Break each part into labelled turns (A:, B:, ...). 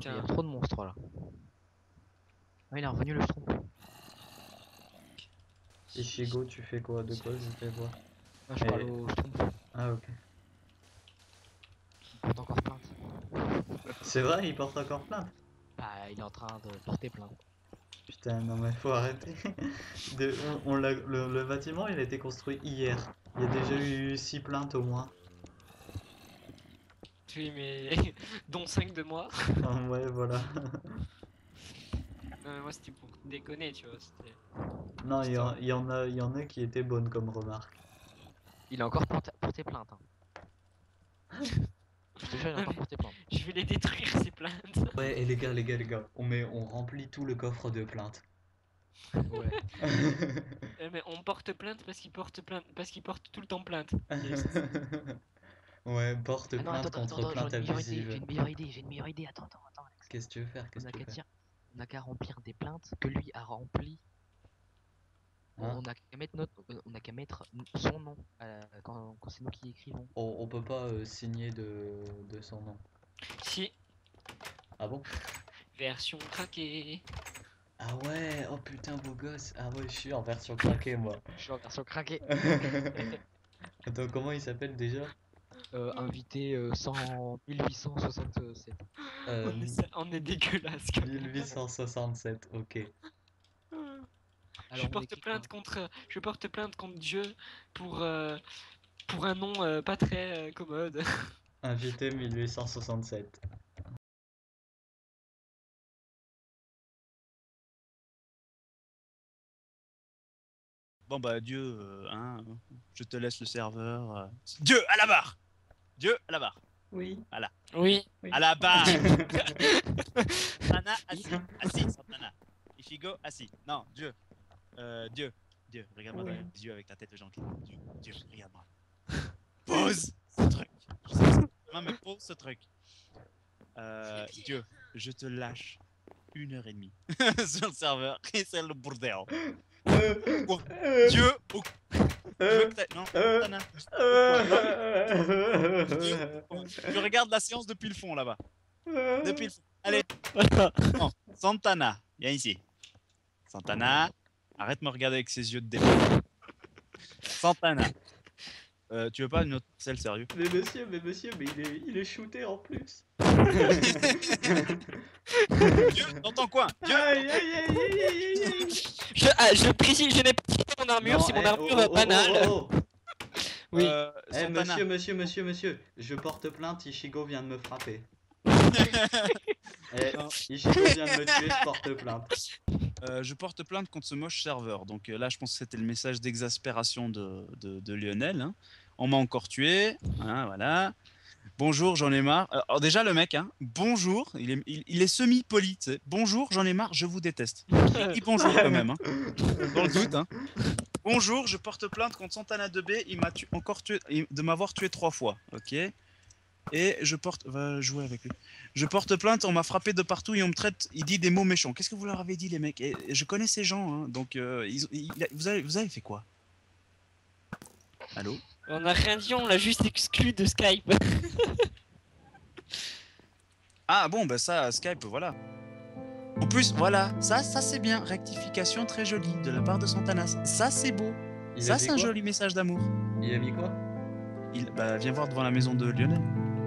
A: Il y a
B: Putain.
A: trop de monstres là. Ah, il est revenu le schtroumpf.
C: Ishigo, tu fais quoi? De quoi? Je fais quoi?
A: Ah, je parle au schtroumpf.
C: Ah, ok.
A: Il porte encore plainte.
C: C'est vrai, il porte encore plainte?
A: Bah, il est en train de porter plainte.
C: Putain, non mais faut arrêter. Le bâtiment, il a été construit hier. Il y a déjà eu 6 plaintes au moins.
B: Oui, mais. dont 5 de moi.
C: Ah, ouais, voilà.
B: Non, mais moi, c'était pour déconner, tu vois. C'était.
C: Non, il y en a qui étaient bonnes comme remarque.
A: Il a encore porté plainte. Hein. Je te jure, il a encore porté plainte.
B: Je vais les détruire, ces plaintes.
C: Ouais, et les gars, on remplit tout le coffre de plaintes.
A: Ouais.
B: Mais on porte plainte parce qu'il porte plainte. Parce qu'il porte tout le temps plainte. Yes.
C: Ouais, porte
A: Ah non,
C: plainte
A: attends,
C: contre plainte
A: j'ai une meilleure idée,
C: abusive.
A: j'ai une meilleure idée, attends, Alex.
C: Qu'est-ce que tu veux faire?
A: On
C: Qu'est-ce
A: a
C: que tu
A: qu'à
C: veux faire?
A: dire, on a qu'à remplir des plaintes que lui a remplies.
C: Hein?
A: On a qu'à mettre on a qu'à mettre son nom quand c'est nous qui écrivons.
C: On peut pas signer de son nom.
B: Si,
C: Ah bon?
B: version craquée.
C: Ah ouais, oh putain, beau gosse. Ah ouais, je suis en version craquée, moi.
A: Je suis en version craquée.
C: Attends, comment il s'appelle déjà?
A: Invité 1867.
B: On est dégueulasse quand même.
C: 1867, ok.
A: Alors on écrit quoi?
B: Je porte plainte contre Dieu pour, pour un nom pas très commode.
C: Invité 1867.
D: Bon bah Dieu, hein, je te laisse le serveur. Dieu à la barre. Dieu à la barre.
C: Oui.
B: Oui.
D: À la barre. Santana assis, Santana. Ishigo assis. Non, Dieu. Dieu, regarde-moi dans les yeux avec ta tête de gentil. Dieu, regarde-moi. Pose ce truc. Je sais pas comment, mais pose ce truc. Dieu, je te lâche 1h30 sur le serveur et c'est le bordel. Dieu, je veux que non, Santana. Je regarde la séance depuis le fond là-bas. Depuis le fond. Allez. Non, Santana, viens ici. Santana, arrête de me regarder avec ses yeux de démon. Santana. Tu veux pas une autre parcelle, sérieux?
C: Mais monsieur, mais il est shooté en plus.
D: Dieu, dans ton coin. Dieu,
C: Aïe,
D: dans ton-
C: aïe, aïe, aïe, aïe, aïe, aïe.
B: Je précise, je n'ai pas quitté mon armure,
C: Non,
B: c'est mon
C: eh,
B: armure banale. Oui.
C: Eh,
D: Santana.
C: monsieur, je porte plainte, Ishigo vient de me frapper. Eh,
D: Non.
C: Ishigo vient de me tuer, je porte plainte.
D: Je porte plainte contre ce moche serveur. Donc là, je pense que c'était le message d'exaspération de Lionel. Hein. On m'a encore tué. Hein, voilà. Bonjour, j'en ai marre. Alors déjà, le mec, hein, bonjour, il est semi-poli. Tu sais. Bonjour, j'en ai marre, je vous déteste. Il dit bonjour quand même. Hein. Dans le doute. Hein. Bonjour, je porte plainte contre Santana 2B. Il m'a encore tué, de m'avoir tué 3 fois. Ok. Et je porte. Va jouer avec lui. Je porte plainte, on m'a frappé de partout et on me traite. Il dit des mots méchants. Qu'est-ce que vous leur avez dit, les mecs? Et je connais ces gens, hein, donc vous avez fait quoi? Allô?
B: On a rien dit, on l'a juste exclu de Skype.
D: Ah bon, bah ça, Skype, voilà. En plus, voilà, ça c'est bien. Rectification très jolie de la part de Santanas. Ça c'est beau.
C: Il a
D: Ça
C: dit
D: c'est un
C: quoi?
D: joli message d'amour.
C: Il a mis quoi?
D: Bah viens voir devant la maison de Lionel.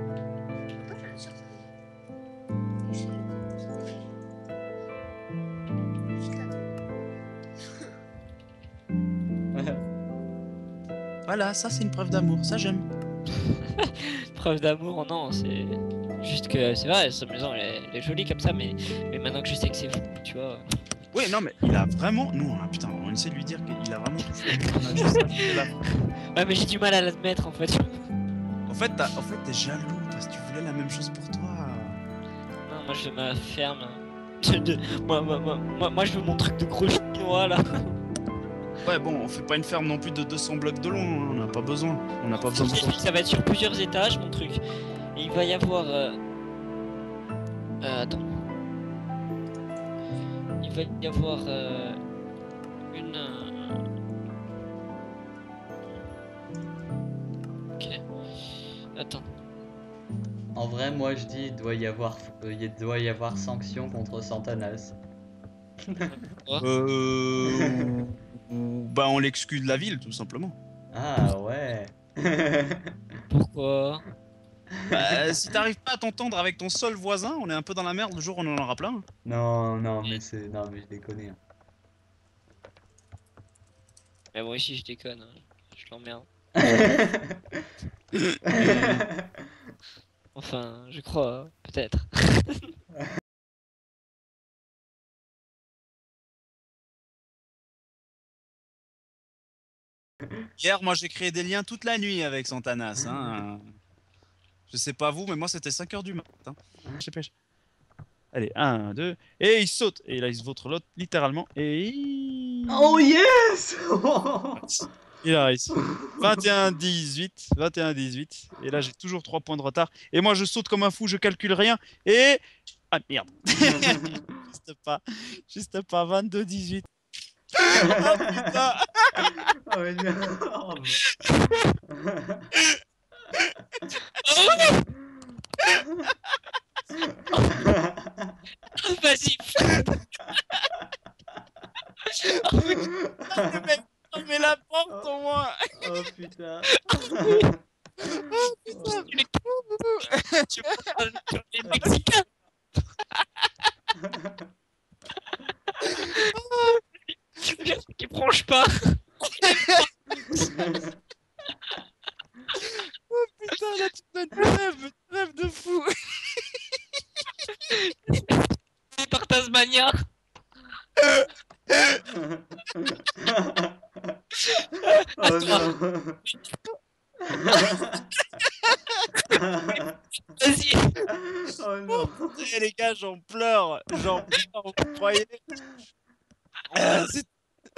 D: Voilà, ça c'est une preuve d'amour, ça j'aime.
B: Preuve d'amour, non, c'est juste que c'est vrai, sa maison elle est jolie comme ça, mais maintenant que je sais que c'est vous, tu vois.
D: Oui, non, mais il a vraiment. Nous, putain, on essaie de lui dire qu'il a vraiment tout fait. On a juste fait la-
B: Ouais, mais j'ai du mal à l'admettre en fait.
D: En fait, t'es jaloux, parce que tu voulais la même chose pour toi.
B: Non, moi je ma ferme. Moi je veux mon truc de gros chinois là.
D: Ouais, bon, on fait pas une ferme non plus de 200 blocs de long, hein, on n'a pas besoin. On n'a pas besoin de ça.
B: Ça va être sur plusieurs étages mon truc. Et il va y avoir. Attends. Il va y avoir une. Ok. Attends.
C: En vrai, moi je dis, il doit y avoir sanction contre Santanas.
D: Bah on l'exclut de la ville tout simplement.
C: Ah ouais.
B: Pourquoi?
D: Bah, si t'arrives pas à t'entendre avec ton seul voisin, on est un peu dans la merde le jour où on en aura plein.
C: Non, non, mais je déconne. Hein.
B: Mais moi aussi je déconne, hein. Je l'emmerde. Enfin, je crois, peut-être.
D: Hier, moi j'ai créé des liens toute la nuit avec Santanas. Hein. Je sais pas vous, mais moi c'était 5 h du matin. Je pêche. Allez, 1, 2, et il saute. Et là il se vautre l'autre littéralement. Et
C: Oh yes.
D: il a réussi. 21-18. 21-18. Et là j'ai toujours 3 points de retard. Et moi je saute comme un fou, je calcule rien. Et. Ah merde. Juste pas 22-18. Oh putain.
C: Oh non.
B: Vas-y.
D: Le mec fermez la porte au moins.
C: Oh putain.
B: Tu parles sur les Mexicains. Tu veux dire qu'ils bronchent pas?
D: Putain, là tu donnes une rêve de fou.
B: Par Tasmania.
C: Oh non.
B: Vas-y.
C: Oh non.
D: Eh, les gars, j'en pleure, vous croyez? C'est-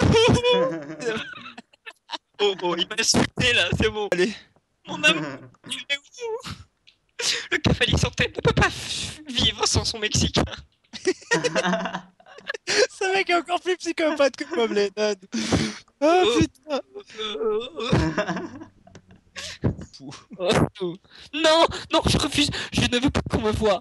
B: Oh, il m'a insulté là, c'est bon.
D: Allez.
B: Mon amour, il est où? Le cavalier sans tête ne peut pas vivre sans son Mexicain.
D: Ce mec est encore plus psychopathe que Bob Lennon. Oh putain.
B: Non, non, je refuse. Je ne veux pas qu'on me voie.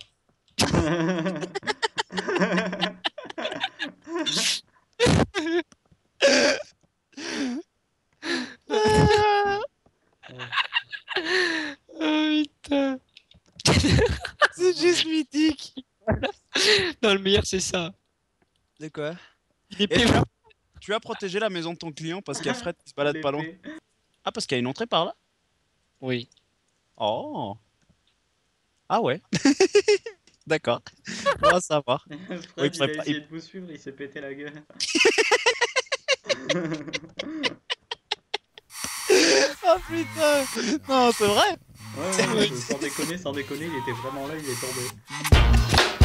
B: Oh putain.
D: C'est juste mythique.
B: Non, le meilleur c'est ça.
D: De quoi?
B: Il est
D: Et
B: pire.
D: tu as protégé la maison de ton client parce qu'il y a Fred qui se balade pas loin.
C: L'épée.
D: Ah, parce qu'il y a une entrée par là?
B: Oui.
D: Oh. Ah ouais. D'accord. On va savoir.
C: Fred,
D: Oui,
C: il a
D: il-
C: essayé de vous suivre, il s'est pété la gueule.
D: Oh putain. Non, c'est vrai.
C: Ouais, sans déconner, il était vraiment là, il est tombé.